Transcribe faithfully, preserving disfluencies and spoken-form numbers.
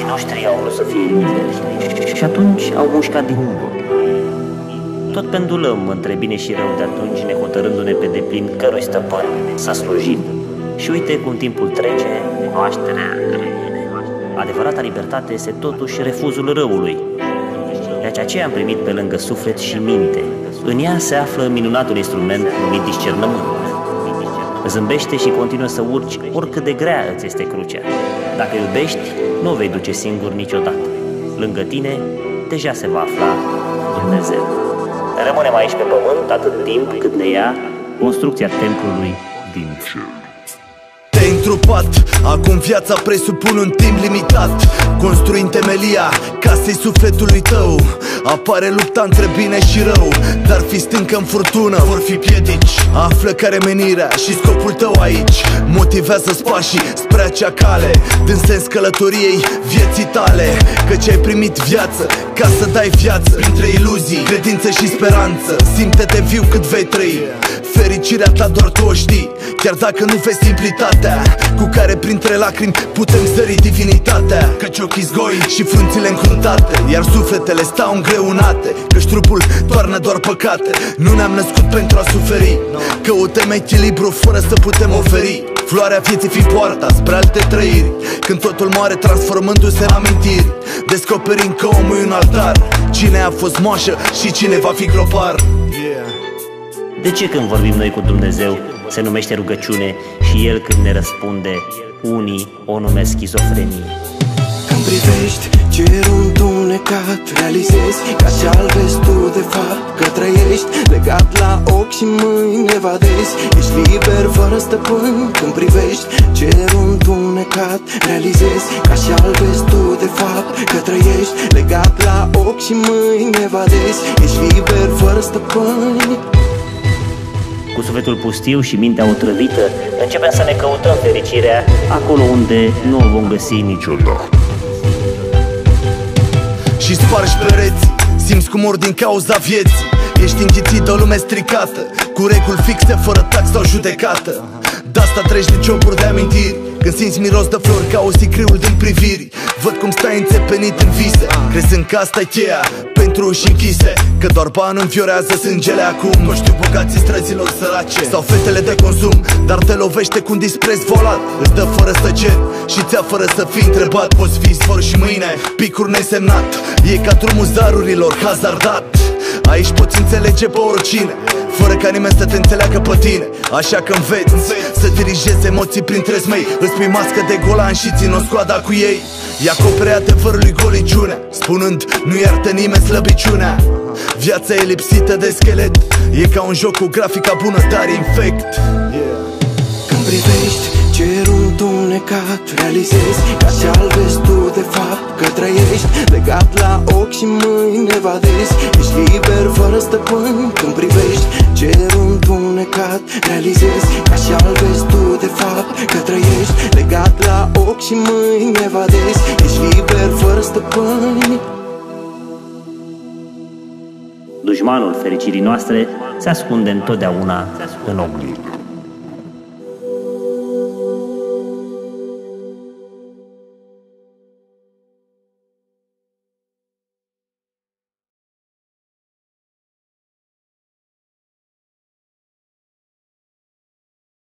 Părinții noștri au vrut să fie lideri și atunci au mușcat din urmă. Tot pendulăm între bine și rău de atunci, nehotărându-ne pe deplin cărui stăpân să slujim. Și uite cum timpul trece, cunoașterea adevărata libertate este totuși refuzul răului. De aceea am primit pe lângă suflet și minte. În ea se află minunatul instrument numit discernământ. Zâmbește și continuă să urci oricât de grea îți este crucea. Dacă iubești, nu o vei duce singur niciodată. Lângă tine deja se va afla Dumnezeu. Rămânem aici pe pământ atât timp cât ne ia construcția templului din cer. Te-ai întrupat, acum viața presupune un timp limitat. Construind temelia casei sufletului tău, apare lupta între bine și rău. Dar fi stâncă în furtună, vor fi piedici. Află care menirea și scopul tău aici. Motivează-ți pașii spre acea cale, din sens călătoriei vieții tale. Căci ai primit viață ca să dai viață printre iluzii, credință și speranță. Simte-te viu cât vei trăi. Fericirea ta doar tu o știi, chiar dacă nu vezi simplitatea cu care printre lacrimi putem zări divinitatea. Căci ochii zgoi și frunțile încruntate, iar sufletele stau îngreunate. Căci trupul toarnă doar păcate. Nu ne-am născut pentru a suferi, căutăm echilibru fără să putem oferi. Floarea vieții fi poarta spre alte trăiri. Când totul moare transformându-se în amintiri, descoperim că omul e un altar. Cine a fost moașă și cine va fi gropar. De ce când vorbim noi cu Dumnezeu se numește rugăciune și El când ne răspunde, unii o numesc schizofrenie? Când privești cerul întunecat, realizezi că așa-l vezi tu de fapt. Că trăiești legat la ochi și mâini evadezi. Ești liber fără stăpân. Când privești cerul întunecat, realizezi că așa-l vezi tu de fapt. Că trăiești legat la ochi și mâini evadezi. Ești liber fără stăpâni. Cu sufletul pustiu și mintea otrăvită, începem să ne căutăm fericirea acolo unde nu o vom găsi niciodată. Și spargi pereții, simți cum mor din cauza vieții. Ești înghițit de o lume stricată, cu reguli fixe, fără tax sau judecată. De-asta treci de ciopuri de amintiri, când simți miros de flori ca o sicriul din priviri. Văd cum stai înțepenit în vise, crezând că asta-i cheia pentru uși închise. Că doar banul înviorează sângele acum. Nu știu bogații străzilor sărace sau fetele de consum, dar te lovește cu un dispreț volat. Îți dă fără să cer și ți-a fără să fii întrebat. Poți fi izvor și mâine picuri nesemnat. E ca drumul zarurilor hazardat. Aici poți înțelege pe oricine, fără ca nimeni să te înțeleagă pe tine. Așa că înveți să dirigezi emoții printre zmei. Îți pui mască de golan și țin o scoada cu ei. E acopere adevărului goliciunea, spunând nu iartă nimeni slăbiciunea. Viața e lipsită de schelet, e ca un joc cu grafica bună, dar infect. Când privești cerul întunecat, realizezi că așa-l vezi tu de fapt. Că trăiești legat la ochi și mâini evadezi. Ești liber fără stăpân. Când privești cerul întunecat, realizezi că așa-l vezi tu de fapt. Că trăiești legat la ochi și mâini evadezi. Ești liber fără stăpâni. Dușmanul fericirii noastre se ascunde întotdeauna în oglindă.